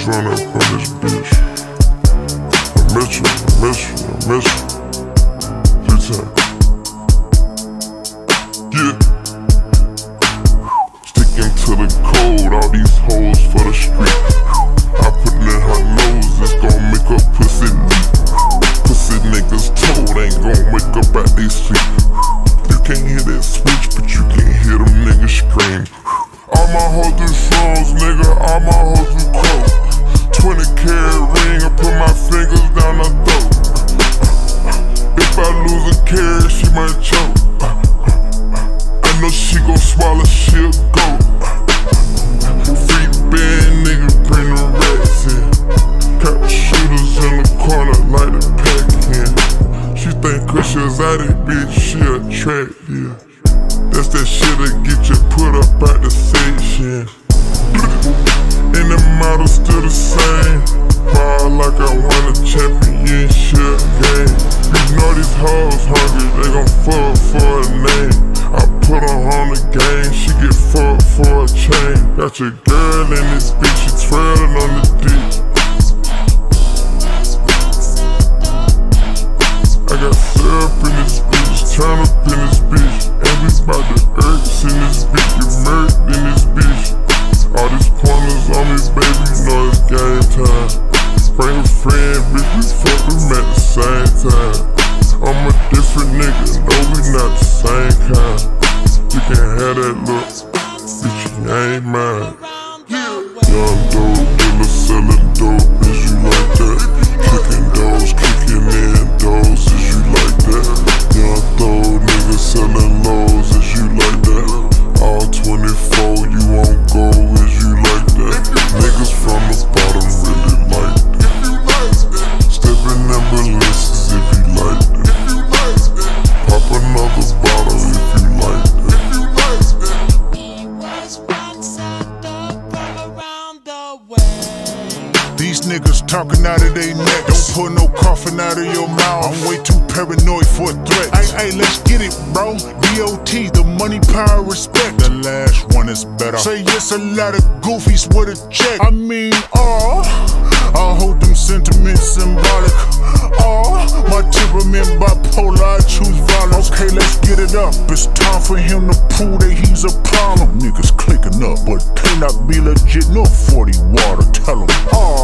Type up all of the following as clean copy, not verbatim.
run up on this bitch. I miss you, I miss you, I miss you. Good time. Yeah. Sticking to the code, all these hoes for the street. I put it in her nose, it's gon' make her pussy neat. Pussy niggas told ain't gon' wake up at they sleep. You can't hear that switch, but you can hear them niggas scream. All my hoes do shrooms, nigga, all my hoes do coke. 20-carat ring, I put my fingers down her throat. If I lose a carat, she might choke. I know she gon' swallow, she'll go. Free band, nigga, bring the rats in. Got the shooters in the corner like the pack in. She think cause she was out it, bitch, she attractive. That's that shit that get you put up out the section. And the model still the same. Ball like I won a championship game. You know these hoes hungry, they gon' fuck for a name. I put her on the game, she get fucked for a chain. Got your girl in this bitch, she twirling on the dick. I got syrup in this bitch, turn up in this bitch. And we bout the earths in this bitch, get murked in this bitch. All these pointers on me, baby, you know it's game time. Bring a friend, bitch, we fuck them at the same time. I'm a different nigga, no we not the same kind. You can have that look, bitch, you ain't mine. Young dope dealer selling dope, is you like that? Kicking doors, kicking in doors, is you like that? Young dope nigga selling lows, is you like that? All 24, you won't go, is you like that? Niggas from the bottom really like that. Stepping ambulances if you like that. Pop another bottle if you like that. These niggas talking out of their neck. Don't put no coughing out of your mouth. I'm way too paranoid for a threat. Hey, let's get it, bro. DOT, the money, power, respect. The last one is better. Say yes, a lot of goofies with a check. I mean, I hold them sentiments symbolic. My temperament bipolar, I choose violence. Okay, let's get it up. It's time for him to prove that he's a problem. Niggas clicking up, but cannot be legit. No 40 water, tell him.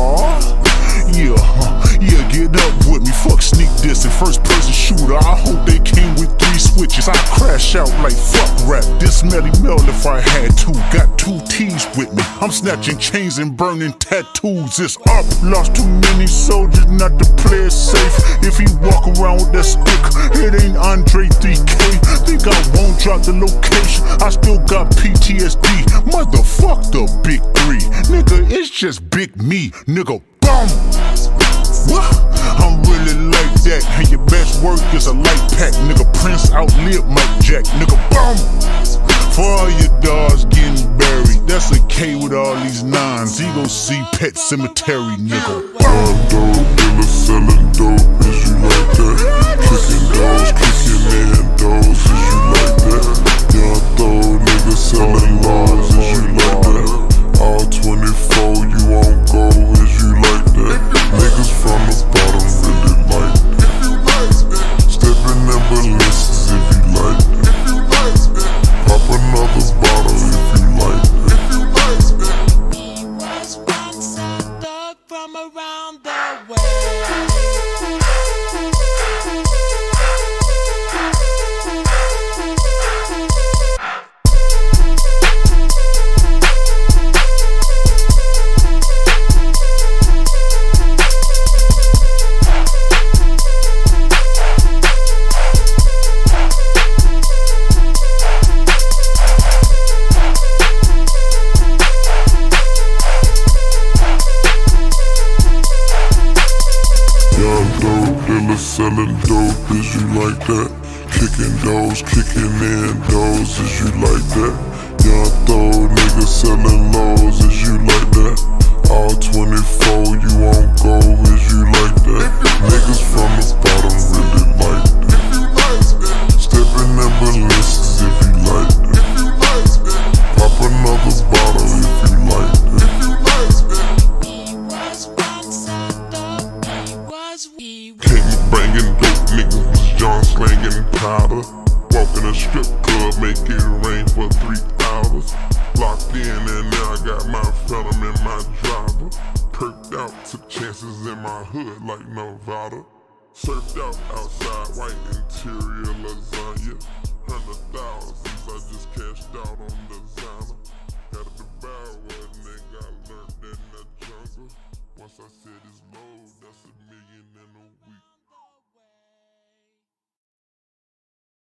Yeah, get up with me. Fuck sneak this and first person shooter. I hope they came with 3 switches. I crash out like fuck rap. This Melly Mel if I had to. Got 2 T's with me. I'm snatching chains and burning tattoos. It's up. Lost too many soldiers not to play it safe. If he walk around with that stick, it ain't Andre 3K. Think I won't drop the location. I still got PTSD. Motherfuck the big 3. Nigga, it's just big me. Nigga, boom. What? I'm really like that. And your best work is a light pack. Nigga, Prince outlived Mike Jack. Nigga, boom. For all your dogs getting buried, that's a K with all these 9s. He gon' see Pet Cemetery, nigga. Young dope dealer selling dope, is you like that? Kicking doors, kicking in doors, is you like that? Young dope nigga selling laws, is you like that? All 24, you won't go, is you like that? Niggas from the bottom really like that. Stepping ambulances if you like that. Pop another bottle if you like that. From around the way. Selling dope, is you like that? Kicking doors, kicking in doors, is you like that? Young throw nigga selling lows, is you like that? All 24, you won't go, is you like that? Niggas from the bottom really like that. Stepping ambulances if you like that. Pop another bottle if you like that. louder. Walk in a strip club, make it rain for 3 hours. Locked in and now I got my phantom in my driver. Perked out, took chances in my hood like Nevada. Surfed out outside, white interior lasagna. 100,000s, I just